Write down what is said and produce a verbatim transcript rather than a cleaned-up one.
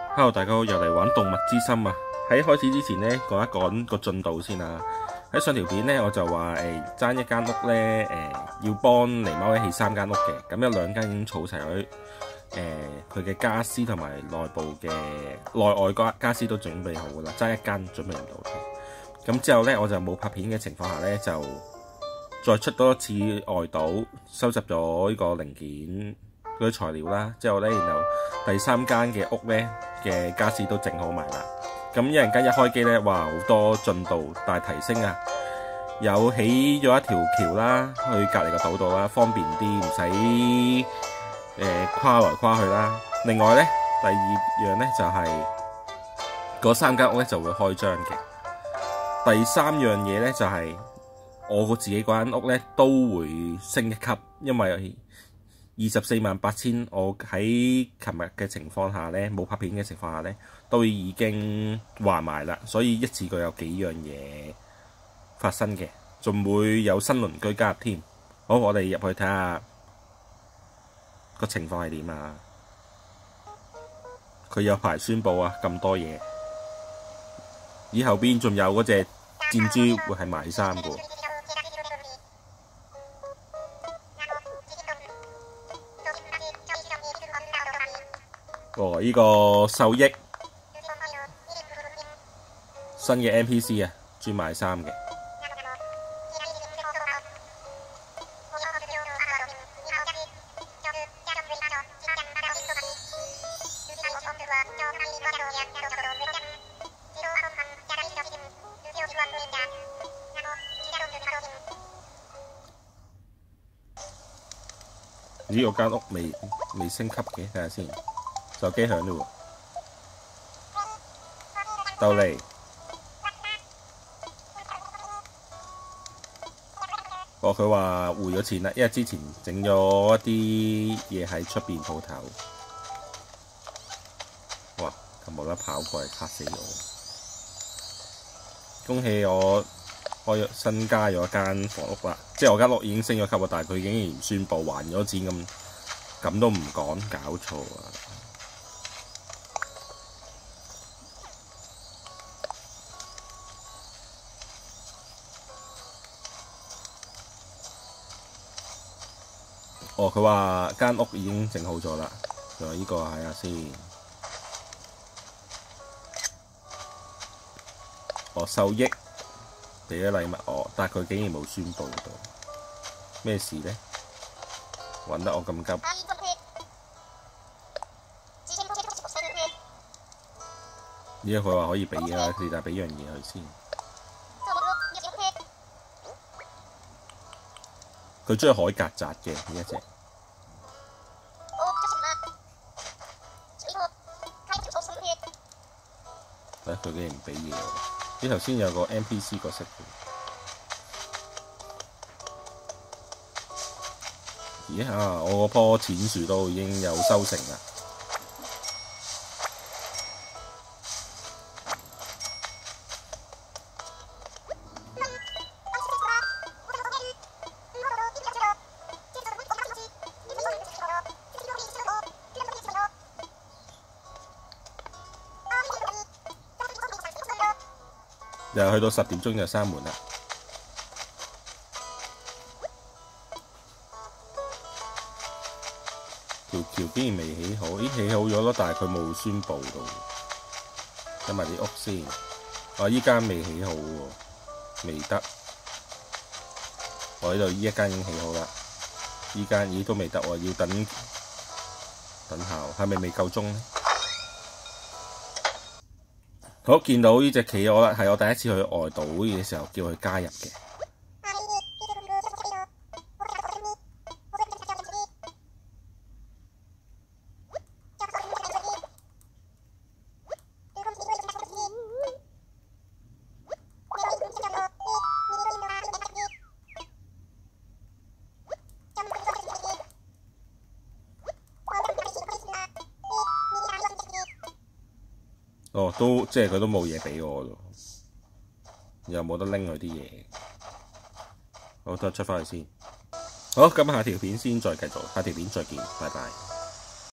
Hello，大家好，又嚟玩動物之心啊！喺開始之前呢，講一講個進度先啊。喺上條片呢，我就話誒爭一間屋呢，誒、呃、要幫狸貓一起三間屋嘅，咁有兩間已經儲齊咗誒佢嘅家私同埋內部嘅內外家家私都準備好噶啦，爭一間準備唔到嘅。咁之後呢，我就冇拍片嘅情況下呢，就再出多一次外島，收集咗呢個零件嗰啲材料啦。之後呢，然後第三間嘅屋呢嘅家私都整好埋啦。咁一陣間一開機呢，哇！好多進度大提升啊！有起咗一條橋啦，去隔離個島度啦，方便啲，唔使誒跨來跨去啦。另外呢，第二樣呢就係、是、嗰三間屋呢就會開張嘅。第三樣嘢呢就係、是、我自己嗰間屋呢都會升一級，因為二十四萬八千，我喺琴日嘅情況下呢，冇拍片嘅情況下呢，都已經還埋啦，所以一次過有幾樣嘢發生嘅，仲會有新鄰居加入添。好，我哋入去睇下個情況係點啊！佢有排宣佈啊，咁多嘢，以後邊仲有嗰隻箭豬會係賣衫嘅。哦，呢、這個獸益新嘅 N P C 啊，專賣衫嘅。呢個間屋未未升級嘅，睇下先。手機響嘞喎，到嚟。哦，佢話匯咗錢啦，因為之前整咗一啲嘢喺出邊鋪頭。哇！佢冇得跑過嚟，嚇死我！恭喜我開咗新加咗間房屋啦，即係我間屋已經升咗級啦，但係佢竟然宣佈還咗錢咁，咁都唔講，搞錯啊！哦，佢話間屋已經整好咗啦，仲有呢個睇下先。哦，獸益俾咗禮物我，但係佢竟然冇宣佈到，咩事呢？揾得我咁急。而家佢話可以俾啊，佢就俾樣嘢佢先。佢中意海曱甴嘅呢一隻。誒，佢竟然唔俾嘢我。呢頭先有個 N P C 角色嘅。咦啊！我嗰棵淺樹都已經有收成啦。又去到十點鐘就閂門啦。條橋竟然未起好，咦起好咗咯，但係佢冇宣佈到。睇埋啲屋先，我依間未起好喎，未得。我呢度依一間已經起好啦，依間咦都未得喎，要等等下，係咪未夠鐘呢？好，見到呢隻企鵝啦，係我第一次去外島嘅時候叫佢加入嘅。哦，都即係佢都冇嘢俾我咯，又冇得拎佢啲嘢。好，得出翻去先。好，咁下條片先再繼續，下條片再見，拜拜。